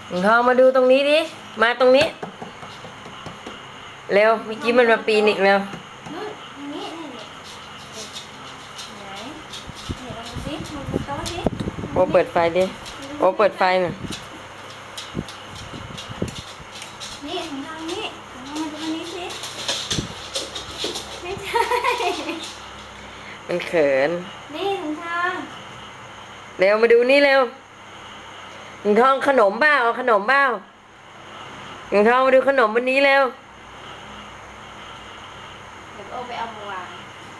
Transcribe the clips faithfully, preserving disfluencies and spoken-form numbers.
หญิงทองมาดูตรงนี้ดิมาตรงนี้เร็วเมื่อกี้มันมาปีนอีกแล้วนู่นตรงนี้นี่นี่ไหนนี่ลองดูสิมันเป็นโต๊ะสิโอเปิดไฟดิโอเปิดไฟหน่อยนี่ของทางนี้ของทางมันตรงนี้สิไม่ใช่มันเขินนี่ของทางเร็วมาดูนี่เร็วหญิงทองขนมบ้าเอาขนมบ้าหญิงทองมาดูขนมวันนี้เร็วเดี๋ยวเอาไปเอามาวาง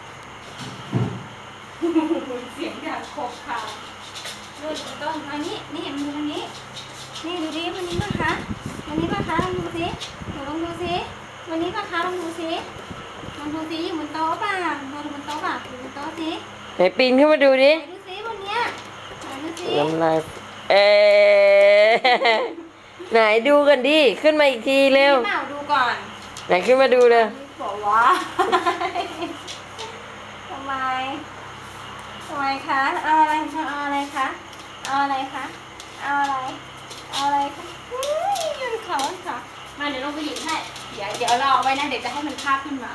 เสียงดังโคกคานู่นต้องทางนี้นี่มันอยู่ทางนี้นี่ดูดิวันนี้ป่ะคะวันนี้ป่ะคะลองดูสิหนูลองดูสิวันนี้ป่ะคะลองดูสิลองดูสิอยู่บนโต๊ะป่ะลองดูบนโต๊ะป่ะอยู่บนโต๊ะสิไหนปีนขึ้นมาดูดิดูสิวันเนี้ยดูสิน้ำลายเอ๊ไหนดูกันดิขึ้นมาอีกทีเร็วเปล่าดูก่อนไหนขึ้นมาดูเลยบอกว่าทำไมทำไมคะเอาอะไรคะเอาอะไรคะเอาอะไรคะเอาอะไรเอาอะไรคะยืนเขาค่ะมาเดี๋ยวลงไปหยิบให้เดี๋ยวเดี๋ยวรอไว้นะเดี๋ยวจะให้มันคาบขึ้นมา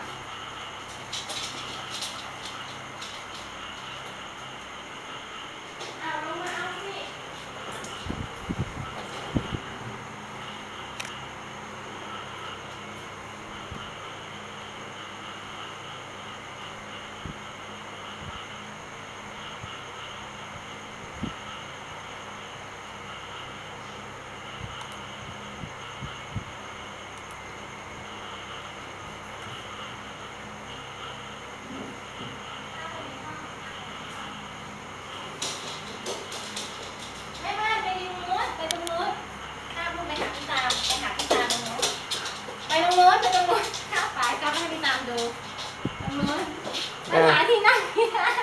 เอาลงมาเอาสิไปตรงนู้นข้าวฝายก็ให้พี่ตามดูตรงนู้นไปหาที่นั่งที่นั่ง